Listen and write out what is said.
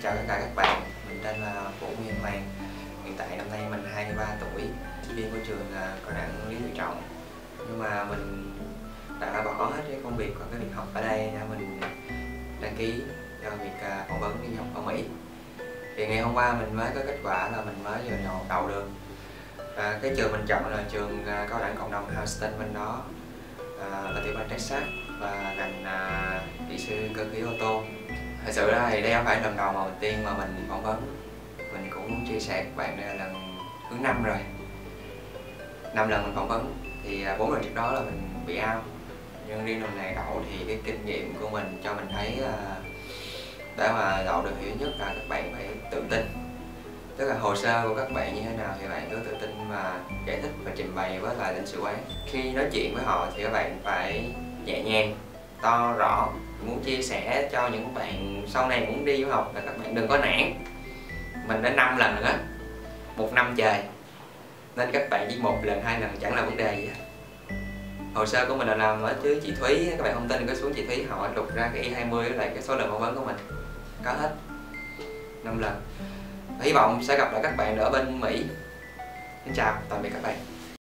chào tất cả các bạn, mình tên là Vũ Nguyên Hoàng. Hiện tại năm nay mình 23 tuổi, sinh viên của trường Cao đẳng Lý Tự Trọng. Nhưng mà mình đã bỏ hết cái công việc và cái việc học ở đây để mình đăng ký cho việc phỏng vấn đi học ở Mỹ. Thì ngày hôm qua mình mới có kết quả là mình mới vừa đậu được. Cái trường mình chọn là trường Cao đẳng Cộng đồng Houston bên đó, ở tiểu bang Texas và ngành kỹ sư cơ khí ô tô. Thật sự ra thì đây không phải lần đầu tiên mà mình phỏng vấn. Mình cũng muốn chia sẻ các bạn đây là lần thứ 5 rồi. 5 lần mình phỏng vấn thì 4 lần trước đó là mình bị out. Nhưng riêng lần này đậu thì cái kinh nghiệm của mình cho mình thấy để mà đậu được hiểu nhất là các bạn phải tự tin. Tức là hồ sơ của các bạn như thế nào thì bạn cứ tự tin mà giải thích và trình bày với lại lãnh sự quán. Khi nói chuyện với họ thì các bạn phải nhẹ nhàng, to rõ, muốn chia sẻ cho những bạn sau này muốn đi du học là các bạn đừng có nản. Mình đã 5 lần rồi đó, 1 năm trời, nên các bạn chỉ 1 lần 2 lần chẳng là vấn đề gì hết. Hồ sơ của mình là làm ở chứ chị Thúy, các bạn không tin cứ xuống chị Thúy hỏi lục ra cái I-20 với lại cái số lần phỏng vấn của mình, có hết 5 lần. Hy vọng sẽ gặp lại các bạn ở bên Mỹ. Xin chào, tạm biệt các bạn.